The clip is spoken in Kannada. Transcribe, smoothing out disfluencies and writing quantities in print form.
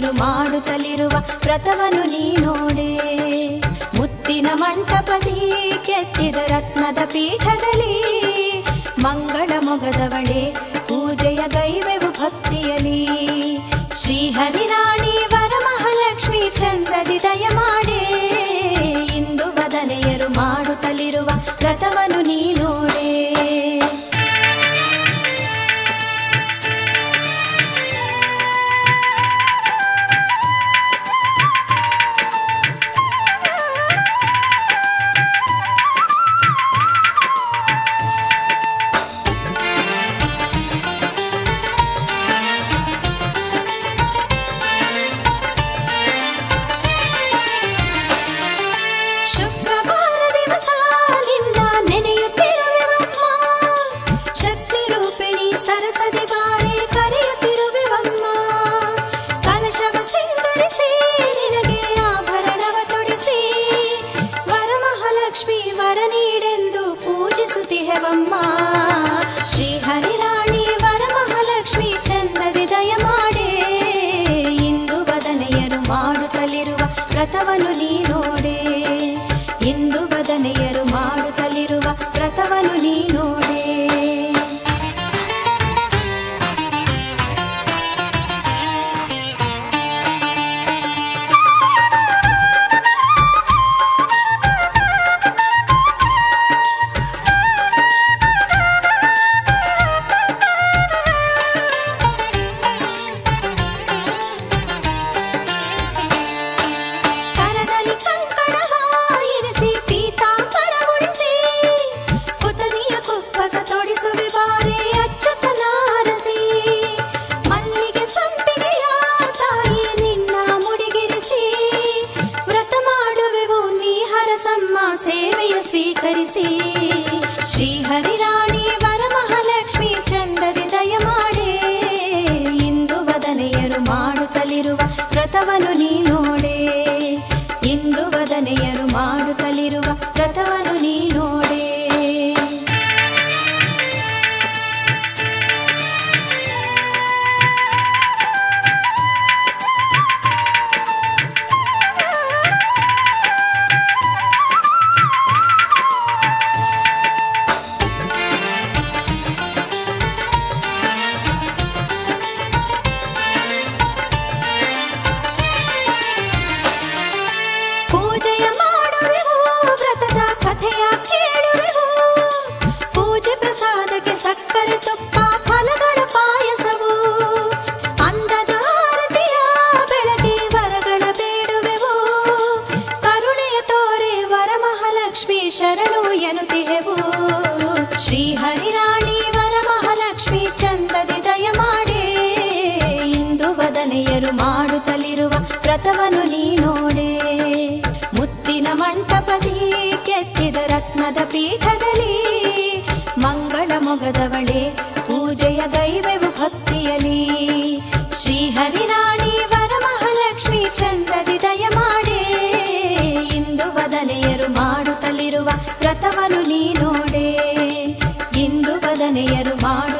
ವದನೆಯರು ಮಾಡುತ್ತಲಿರುವ ವ್ರತವನ್ನು ನೀ ನೋಡೆ. ಮುತ್ತಿನ ಮಂಟಪದಿ ಕೆತ್ತಿದ ರತ್ನದ ಪೀಠದಲ್ಲಿ ಮಂಗಳ ಮೊಗದವಳೆ ಪೂಜೆಯ ಗೈವೆವು ಭಕ್ತಿಯಲಿ. ಶ್ರೀಹರಿರಾಣಿ ವರಮಹಾಲಕ್ಷ್ಮಿ ಚಂದ್ರದಿ ದಯ ಮಾಡೆ. ಇಂದು ವದನೆಯರು ಮಾಡುತ್ತಲಿರುವ ವ್ರತವನ್ನು ನೀ ನೋಡೆ. ಶ್ರೀಹರಿರಾಣಿ ವರಮಹಾಲಕ್ಷ್ಮಿ ಚಂದ್ರದಿ ದಯ ಮಾಡೆ. ಇಂದು ವದನೆಯರು ಮಾಡುತ್ತಲಿರುವ ವ್ರತವನ್ನು ನೀ ನೋಡೆ. ಇಂದು ವದನೆಯರು ಮಾಡುತ್ತಲಿರುವ ವ್ರತವನ್ನು ನೀ ನೋಡೆ. ಸೇವೆಯ ಸ್ವೀಕರಿಸಿ. ಶ್ರೀಹರಿರಾಣಿ ವರಮಹಾಲಕ್ಷ್ಮಿ ಚಂದ್ರದಿ ದಯ ಮಾಡೆ. ಇಂದು ವದನೆಯರು ಮಾಡುತ್ತಲಿರುವ ವ್ರತವನ್ನು ನೀ ನೋಡೆ. ಇಂದು ವದನೆಯರು ಮಾಡುತ್ತಲಿರುವ ವ್ರತವನ್ನು ನೀ ನೋಡೆ. ಪೂಜೆಯ ಮಾಡುವೆವು, ವ್ರತದ ಕಥೆಯ ಕೇಳುವೆವು. ಪೂಜೆ ಪ್ರಸಾದಕ್ಕೆ ಸಕ್ಕರೆ ತುಪ್ಪ ಫಲಗಳ ಪಾಯಸವು. ಅಂದದ ಆರತಿಯ ಬೆಳಗ್ಗೆ ವರಗಳ ಬೇಡುವೆವು. ಕರುಣೆಯ ತೋರೆ ವರಮಹಾಲಕ್ಷ್ಮಿ ಶರಣು ಎನ್ನುತ್ತಿಹೆವು. ಶ್ರೀಹರಿರಾಣಿ ವರಮಹಾಲಕ್ಷ್ಮಿ ಚಂದ್ರದಿ ದಯ ಮಾಡೆ. ಇಂದು ವದನೆಯರು ಮಾಡುತ್ತಲಿರುವ ವ್ರತವನ್ನು ನೀ ನೋಡೆ. ಮುತ್ತಿನ ಮಂಟಪದಿ ಕೆತ್ತಿದ ರತ್ನದ ಪೀಠದಲ್ಲಿ ಮಂಗಳ ಮೊಗದವಳೆ ಪೂಜೆಯ ಗೈವೆವು ಭಕ್ತಿಯಲಿ. ಶ್ರೀಹರಿರಾಣಿ ವರಮಹಾಲಕ್ಷ್ಮಿ ಚಂದ್ರದಿ ದಯ ಮಾಡೆ. ಇಂದು ವದನೆಯರು ಮಾಡುತ್ತಲಿರುವ ವ್ರತವನ್ನು ನೀ ನೋಡೆ. ಇಂದು ವದನೆಯರು